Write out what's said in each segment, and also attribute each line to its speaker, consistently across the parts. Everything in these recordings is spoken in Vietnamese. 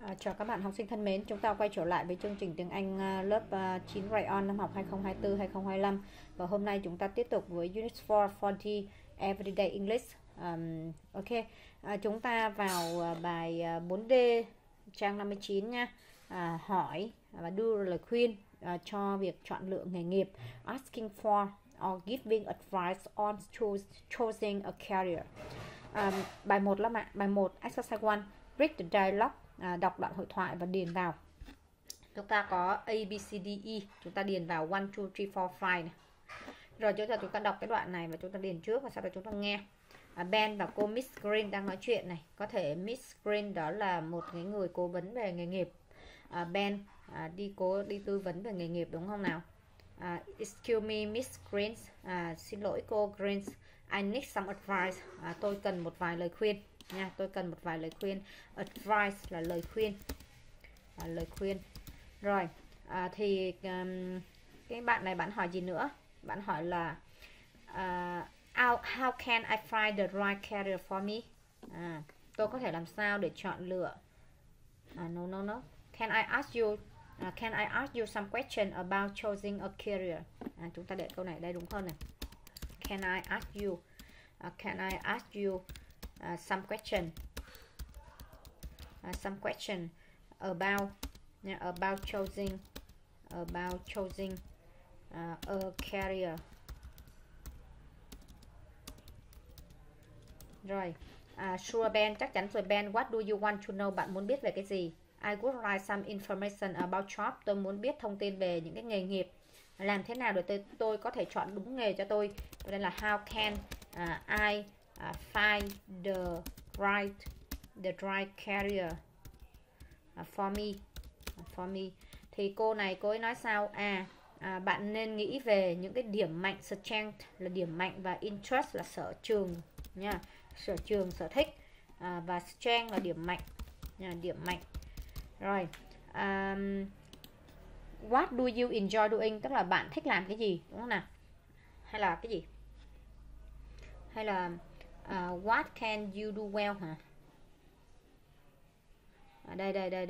Speaker 1: Chào các bạn học sinh thân mến, chúng ta quay trở lại với chương trình tiếng Anh lớp 9 Rayon năm học 2024-2025. Và hôm nay chúng ta tiếp tục với Unit 4 4D Everyday English. Ok, chúng ta vào bài 4D trang 59 nha. Hỏi và đưa lời khuyên cho việc chọn lựa nghề nghiệp, asking for or giving advice on choosing a career. Bài 1 là bài 1 exercise 1, read the dialogue. Đọc đoạn hội thoại và điền vào. Chúng ta có A, B, C, D, E. Chúng ta điền vào 1, 2, 3, 4, 5 này. Rồi chúng ta đọc cái đoạn này và chúng ta điền trước và sau đó chúng ta nghe. Ben và cô Miss Green đang nói chuyện này. Có thể Miss Green đó là một cái người cố vấn về nghề nghiệp. Ben đi tư vấn về nghề nghiệp đúng không nào? Excuse me Miss Green, xin lỗi cô Green, I need some advice. Tôi cần một vài lời khuyên nha, tôi cần một vài lời khuyên. Advice là lời khuyên, lời khuyên. Rồi thì cái bạn này bạn hỏi gì nữa? Bạn hỏi là how can I find the right career for me? Tôi có thể làm sao để chọn lựa? No. Can I ask you some question about choosing a career? Chúng ta để câu này đây đúng hơn này. Can I ask you some question about choosing a career. Rồi, sure Ben, chắc chắn rồi Ben. What do you want to know? Bạn muốn biết về cái gì? I would like some information about job. Tôi muốn biết thông tin về những cái nghề nghiệp. Làm thế nào để tôi có thể chọn đúng nghề cho tôi? Đây là how can I find the right career for me. Thì cô ấy nói sao? Bạn nên nghĩ về những cái điểm mạnh, strength là điểm mạnh và interest là sở trường nha, sở trường, sở thích, và strength là điểm mạnh nha, điểm mạnh. Rồi, what do you enjoy doing, tức là bạn thích làm cái gì, đúng không nào? Hay là cái gì? Hay là what can you do well hả? Đây.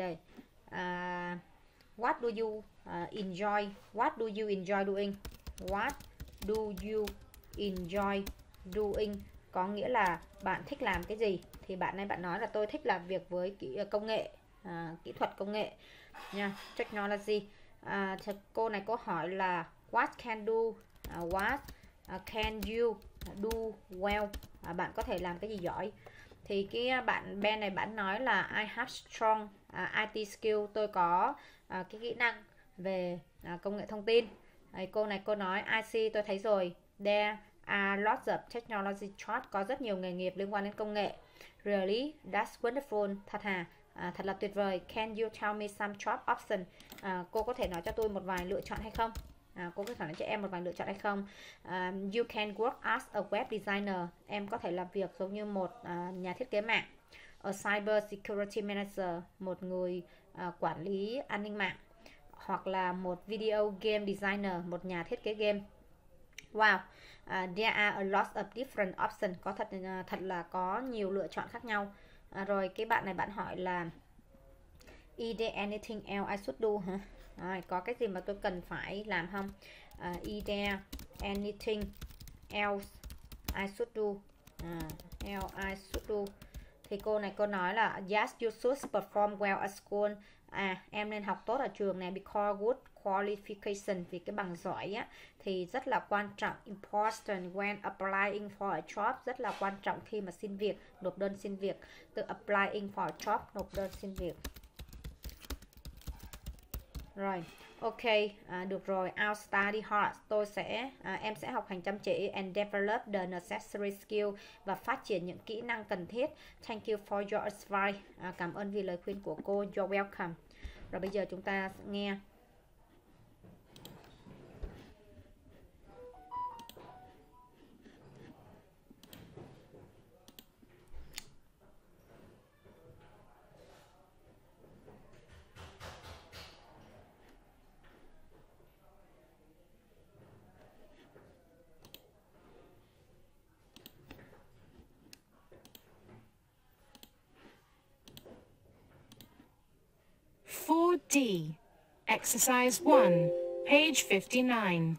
Speaker 1: What do you enjoy? What do you enjoy doing? What do you enjoy doing có nghĩa là bạn thích làm cái gì? Thì bạn nói là tôi thích làm việc với công nghệ, kỹ thuật công nghệ nha, technology. Cô này có hỏi là what can you do well? Bạn có thể làm cái gì giỏi? Thì cái bạn Ben này bạn nói là I have strong IT skill, tôi có cái kỹ năng về công nghệ thông tin. Cô nói I see, tôi thấy rồi. There are lots of technology jobs, có rất nhiều nghề nghiệp liên quan đến công nghệ. Really, that's wonderful, thật là tuyệt vời. Can you tell me some job option? Cô có thể nói cho tôi một vài lựa chọn hay không? Cô có thể nói cho em một vài lựa chọn hay không? You can work as a web designer, em có thể làm việc giống như một nhà thiết kế mạng. A cyber security manager, một người quản lý an ninh mạng. Hoặc là một video game designer, một nhà thiết kế game. Wow, there are a lot of different options, có thật là có nhiều lựa chọn khác nhau. Rồi cái bạn này bạn hỏi là is there anything else I should do hả? Có cái gì mà tôi cần phải làm không? Is there anything else I should do? Thì cô nói là yes, you should perform well at school. Em nên học tốt ở trường này, because good qualification, vì cái bằng giỏi á thì rất là quan trọng, important when applying for a job, rất là quan trọng khi mà xin việc, nộp đơn xin việc. Từ applying for a job, nộp đơn xin việc. Rồi, ok, được rồi. I'll study hard, em sẽ học hành chăm chỉ, and develop the necessary skill, và phát triển những kỹ năng cần thiết. Thank you for your advice, cảm ơn vì lời khuyên của cô. You're welcome. Rồi bây giờ chúng ta nghe.
Speaker 2: D. Exercise 1, page 59.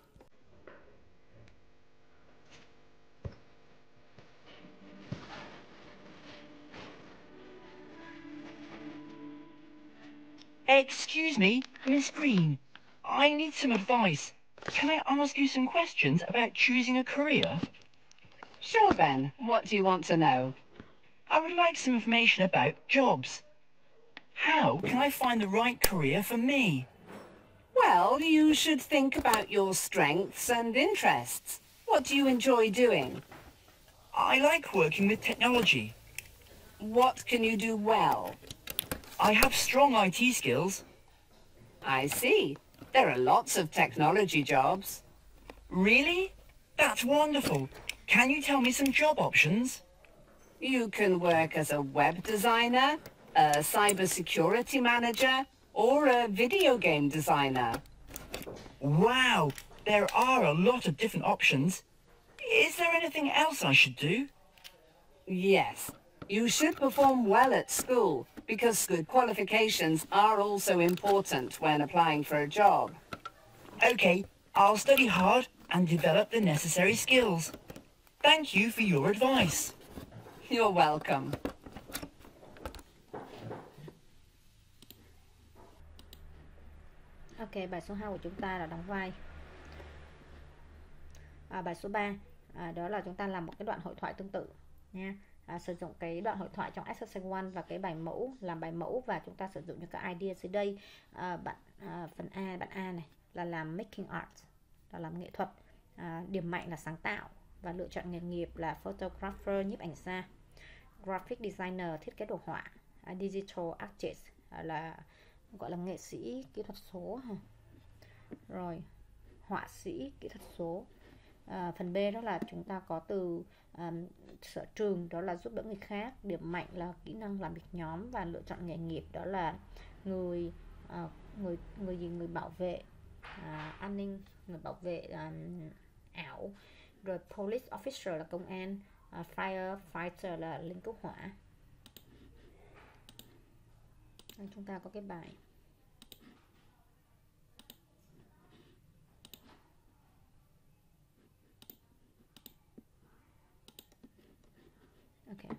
Speaker 3: Excuse me, Miss Green. I need some advice. Can I ask you some questions about choosing a career?
Speaker 4: Sure, Ben. What do you want to know?
Speaker 3: I would like some information about jobs. How can I find the right career for me?
Speaker 4: Well, you should think about your strengths and interests. What do you enjoy doing?
Speaker 3: I like working with technology.
Speaker 4: What can you do well?
Speaker 3: I have strong IT skills.
Speaker 4: I see. There are lots of technology jobs.
Speaker 3: Really? That's wonderful. Can you tell me some job options?
Speaker 4: You can work as a web designer, a cybersecurity manager, or a video game designer.
Speaker 3: Wow, there are a lot of different options. Is there anything else I should do?
Speaker 4: Yes. You should perform well at school, because good qualifications are also important when applying for a job.
Speaker 3: Okay, I'll study hard and develop the necessary skills. Thank you for your advice.
Speaker 4: You're welcome.
Speaker 1: Ok, bài số 2 của chúng ta là đóng vai. Bài số 3 đó là chúng ta làm một cái đoạn hội thoại tương tự nha. Sử dụng cái đoạn hội thoại trong exercise 1 và cái bài mẫu, làm bài mẫu, và chúng ta sử dụng những cái idea dưới đây. Phần A, bạn A này là làm making art, là làm nghệ thuật. Điểm mạnh là sáng tạo, và lựa chọn nghề nghiệp là photographer, nhiếp ảnh gia, graphic designer, thiết kế đồ họa, digital artist là gọi là nghệ sĩ kỹ thuật số, rồi họa sĩ kỹ thuật số. Phần B đó là chúng ta có từ sở trường, đó là giúp đỡ người khác. Điểm mạnh là kỹ năng làm việc nhóm, và lựa chọn nghề nghiệp đó là người bảo vệ an ninh, người bảo vệ ảo. Rồi police officer là công an, firefighter là lính cứu hỏa. Đây, chúng ta có cái bài. Okay.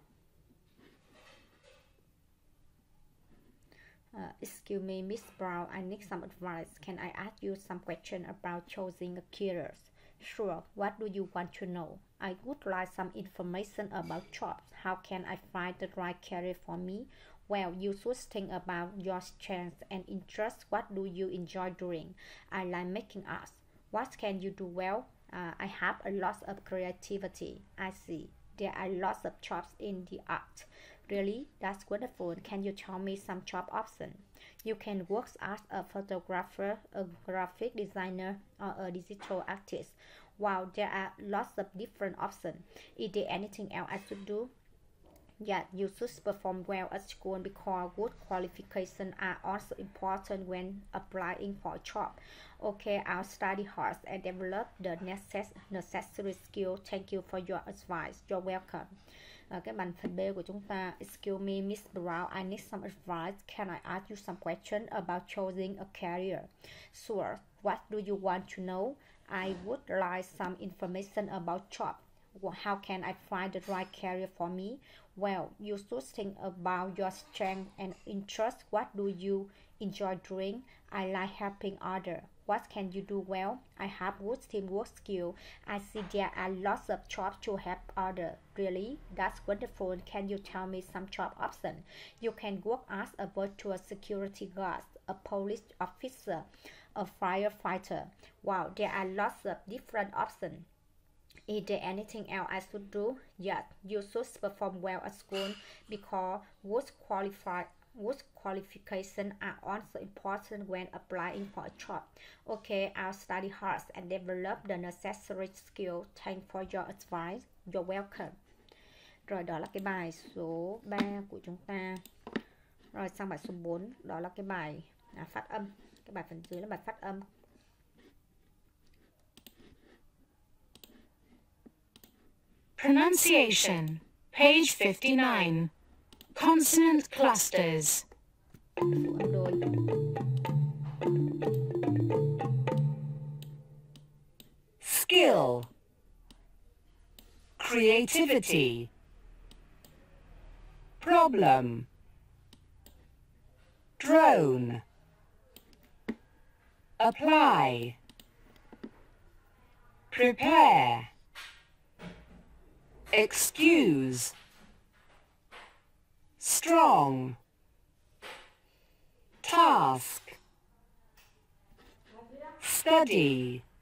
Speaker 1: Excuse me, Miss Brown, I need some advice. Can I ask you some question about choosing a career? Sure. What do you want to know? I would like some information about jobs. How can I find the right career for me? Well, you should think about your strengths and interests. What do you enjoy doing? I like making art. What can you do well? I have a lot of creativity. I see. There are lots of jobs in the art. Really? That's wonderful. Can you tell me some job options? You can work as a photographer, a graphic designer, or a digital artist. Wow, there are lots of different options. Is there anything else I should do? Yeah, you should perform well at school because good qualifications are also important when applying for a job. Okay, I'll study hard and develop the necessary skill. Thank you for your advice. You're welcome. Cái bài phần B của chúng ta. Excuse me, Miss Brown, I need some advice. Can I ask you some questions about choosing a career? Sure. What do you want to know? I would like some information about job. How can I find the right career for me? Well, you should think about your strengths and interests. What do you enjoy doing? I like helping others. What can you do well? I have good teamwork skills. I see there are lots of jobs to help others. Really? That's wonderful. Can you tell me some job options? You can work as a virtual security guard, a police officer, a firefighter. Wow, there are lots of different options. Is there anything else I should do? Yes, you should perform well at school because good qualifications are also important when applying for a job. Okay, I'll study hard and develop the necessary skills. Thanks for your advice. You're welcome. Rồi, đó là cái bài số 3 của chúng ta. Rồi, sang bài số 4, đó là cái bài phát âm. Cái bài phần dưới là bài phát âm.
Speaker 2: Pronunciation, page 59. Consonant clusters.
Speaker 1: Phụ âm đôi.
Speaker 4: skill, creativity, problem, drone, apply, prepare, excuse, strong, task, study,